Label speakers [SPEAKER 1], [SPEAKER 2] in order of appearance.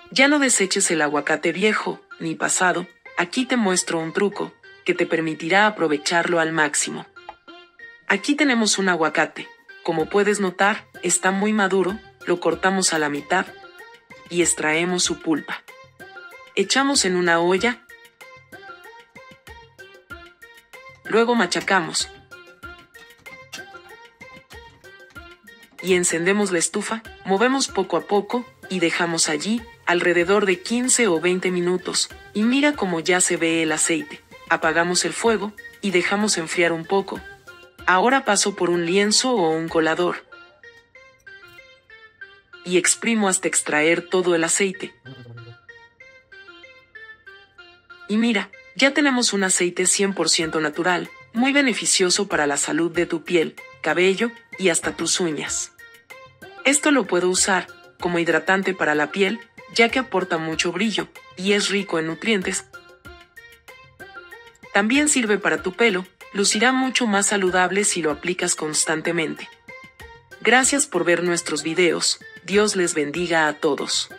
[SPEAKER 1] Ya no deseches el aguacate viejo, ni pasado. Aquí te muestro un truco, que te permitirá aprovecharlo al máximo. Aquí tenemos un aguacate. Como puedes notar, está muy maduro, lo cortamos a la mitad y extraemos su pulpa. Echamos en una olla, luego machacamos y encendemos la estufa, movemos poco a poco y dejamos allí alrededor de 15 o 20 minutos, y mira cómo ya se ve el aceite. Apagamos el fuego y dejamos enfriar un poco. Ahora paso por un lienzo o un colador y exprimo hasta extraer todo el aceite. Y mira, ya tenemos un aceite 100% natural, muy beneficioso para la salud de tu piel, cabello y hasta tus uñas. Esto lo puedo usar como hidratante para la piel, ya que aporta mucho brillo y es rico en nutrientes. También sirve para tu pelo, lucirá mucho más saludable si lo aplicas constantemente. Gracias por ver nuestros videos, Dios les bendiga a todos.